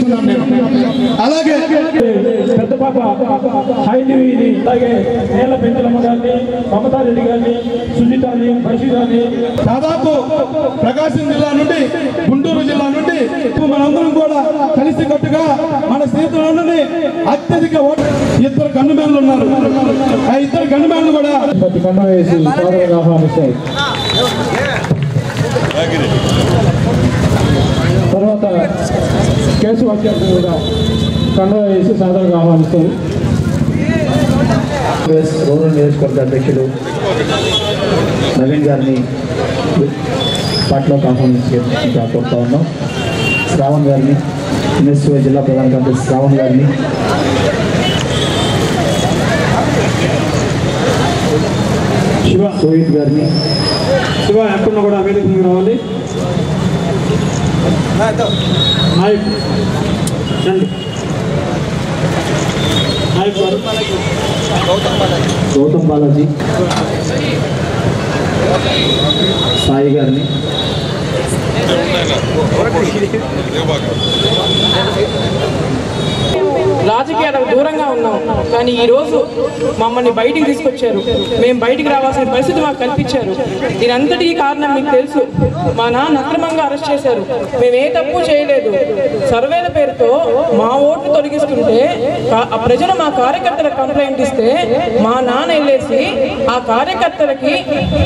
తెలియజేస్తున్నాను నేను. అలాగే పెద్ద పాప హైదీని, అలాగే నేల పెంచలమ్మ గారిని, మమతారెడ్డి గారిని, సుజితాని, బషీరాని, దాదాపు ప్రకాశం జిల్లా నుండి గుంటూరు జిల్లా నుండి మనందరం కూడా కలిసికట్టుగా మన స్నేహితులందరినీ అత్యధిక ఓటు 2 గన్నుమెన్లు ఉన్నారు. ఆ 2 గన్నుమెన్లు కూడా కండ వేసి సాదరంగా ఆహ్వానిస్తాయి. తర్వాత కేసు అభ్యర్థులు కూడా కండ వేసి సాదరంగా ఆహ్వానిస్తారు. రూరల్ నియోజకవర్గ అధ్యక్షులు నవీన్ గారిని పార్టీలోకి ఆహ్వానించి కోరుతా ఉన్నాం. శ్రావణ్ గారిని, ఎన్ఎస్వై జిల్లా ప్రధాన కార్యదర్శి శ్రావణ్ గారిని, శివ రోహిత్ గారిని, శివ ఎక్కడ కూడా వేదిక ముందుకు రావాలి. నాయక్ రండి. నాయక్ గారు, గౌతమ్ బాలాజీ, సాయి గారిని, రాజకీయాలకు దూరంగా ఉన్నాం, కానీ ఈరోజు మమ్మల్ని బయటికి తీసుకొచ్చారు. మేము బయటికి రావాల్సిన పరిస్థితి మాకు కల్పించారు. దీనంతటికీ కారణం మీకు తెలుసు. మా నాన్న అక్రమంగా అరెస్ట్ చేశారు. మేము ఏ తప్పు చేయలేదు. సర్వేల పేరుతో మా ఓట్లు తొలగిస్తుంటే ఆ ప్రజలు మా కార్యకర్తలకు కంప్లైంట్ ఇస్తే మా నాన్న వెళ్ళేసి ఆ కార్యకర్తలకి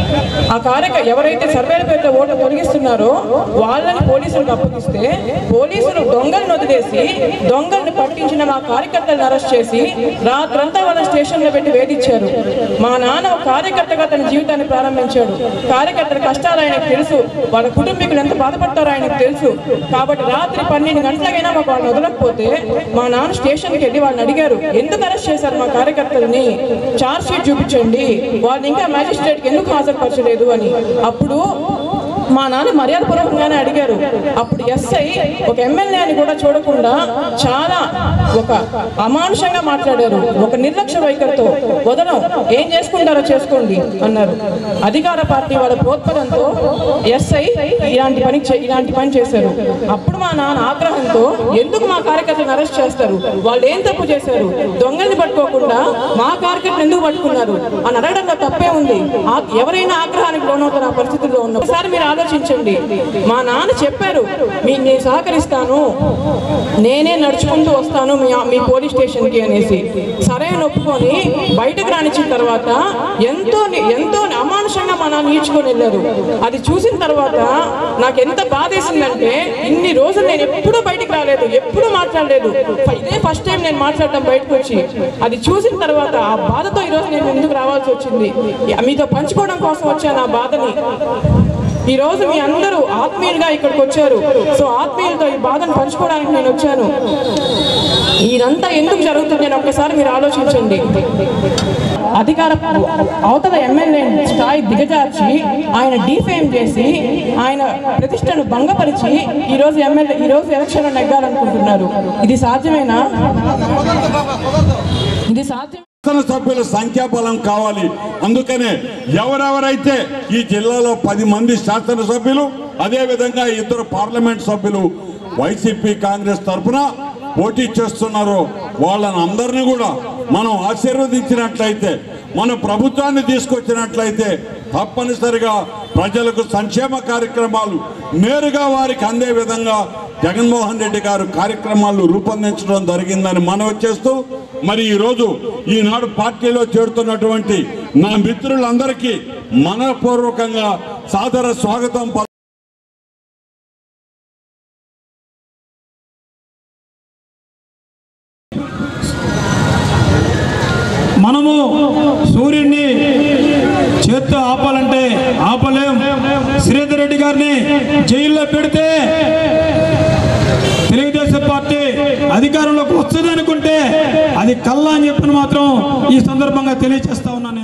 ఎవరైతే సర్వేల పేరుతో ఓట్లు తొలగిస్తున్నారో వాళ్ళని పోలీసులకు అప్పగిస్తే పోలీసులు దొంగలను వదిలేసి దొంగలను పట్టించిన మా కార్యకర్తలను అరెస్ట్ చేసి రాత్రంతా వాళ్ళ స్టేషన్లో పెట్టి వేధించారు. మా నాన్న ఒక కార్యకర్తగా తన జీవితాన్ని ప్రారంభించాడు. కార్యకర్తల కష్టాలు ఆయనకు తెలుసు. వాళ్ళ కుటుంబీకులు ఎంత బాధపడతారో ఆయనకు తెలుసు. కాబట్టి రాత్రి 12 గంటలకైనా మాకు వాళ్ళని వదలకపోతే మా నాన్న స్టేషన్కి వెళ్ళి వాళ్ళని అడిగారు, ఎందుకు అరెస్ట్ చేశారు మా కార్యకర్తలని, ఛార్జ్ షీట్ చూపించండి, వాళ్ళని ఇంకా మ్యాజిస్ట్రేట్కి ఎందుకు హాజరుపరచలేదు అని. అప్పుడు మా నాన్న మర్యాదపూర్వకంగానే అడిగారు. అప్పుడు ఎస్ఐ ఒక ఎమ్మెల్యే అని కూడా చూడకుండా చాలా ఒక అమానుషంగా మాట్లాడారు. ఒక నిర్లక్ష్య వైఖరితో వదలం, ఏం చేసుకుంటారో చేసుకోండి అన్నారు. అధికార పార్టీ వాళ్ళ ప్రోత్సాహంతో ఎస్ఐ ఇలాంటి పని చేశారు. అప్పుడు మా నాన్న ఆగ్రహంతో, ఎందుకు మా కార్యకర్తలను అరెస్ట్ చేస్తారు, వాళ్ళు ఏం తప్పు చేశారు, దొంగల్ని పట్టుకోకుండా మా కార్యకర్తలు ఎందుకు పట్టుకున్నారు అని అడగడంలో తప్పే ఉంది. ఎవరైనా ఆగ్రహానికి లోనవుతారు ఆ పరిస్థితుల్లో ఉన్న. ఒకసారి మీరు ఆలోచించండి. మా నాన్న చెప్పారు, నేను సహకరిస్తాను, నేనే నడుచుకుంటూ వస్తాను మీ పోలీస్ స్టేషన్కి అనేసి. సరే ఒప్పుకొని బయటకు రానిచ్చిన తర్వాత ఎంతో ఎంతో అమానుషంగా మా నాన్న ఈడ్చుకొని వెళ్ళారు. అది చూసిన తర్వాత నాకు ఎంత బాధేసిందంటే, ఇన్ని రోజులు నేను ఎప్పుడూ బయటికి రాలేదు, ఎప్పుడూ మాట్లాడలేదు. ఇదే ఫస్ట్ టైం నేను మాట్లాడటం బయటకు వచ్చి. అది చూసిన తర్వాత ఆ బాధతో ఈరోజు నేను ముందుకు రావాల్సి వచ్చింది. మీతో పంచుకోవడం కోసం వచ్చాను ఆ బాధని. ఈ రోజు మీ అందరూ ఆత్మీయులుగా ఇక్కడికి వచ్చారు. సో ఆత్మీయులతో ఈ బాధను పంచుకోవడానికి నేను వచ్చాను. ఇదంతా ఎందుకు జరుగుతుంది అని ఒక్కసారి మీరు ఆలోచించండి. అధికార అవతల ఎమ్మెల్యే స్థాయి దిగజార్చి ఆయన డిఫేమ్ చేసి ఆయన ప్రతిష్టను భంగపరిచి ఈరోజు ఎలక్షన్లో నెగ్గాలనుకుంటున్నారు. ఇది సాధ్యమేనా? ఇది సాధ్యం. శాసనసభ్యుల సంఖ్యాబలం కావాలి. అందుకనే ఎవరెవరైతే ఈ జిల్లాలో 10 మంది శాసనసభ్యులు, అదేవిధంగా 2 పార్లమెంట్ సభ్యులు వైసీపీ కాంగ్రెస్ తరఫున పోటీ చేస్తున్నారో వాళ్ళని అందరినీ కూడా మనం ఆశీర్వదించినట్లయితే, మన ప్రభుత్వాన్ని తీసుకొచ్చినట్లయితే తప్పనిసరిగా ప్రజలకు సంక్షేమ కార్యక్రమాలు నేరుగా వారికి అందే విధంగా జగన్మోహన్ రెడ్డి గారు కార్యక్రమాలు రూపొందించడం జరిగిందని మనవి చేస్తూ, మరి ఈరోజు ఈనాడు పార్టీలో చేరుతున్నటువంటి నా మిత్రులందరికీ మనపూర్వకంగా సాదర స్వాగతం. మనము సూర్యుడిని చేత్తో ఆపాలంటే ఆపలేం. శ్రీధర్ రెడ్డి గారిని జైల్లో పెడితే తెలుగుదేశం పార్టీ అధికారంలోకి వస్తుంది అనుకుంటే అది కల్లా అని చెప్పని మాత్రం ఈ సందర్భంగా తెలియజేస్తా ఉన్నాను.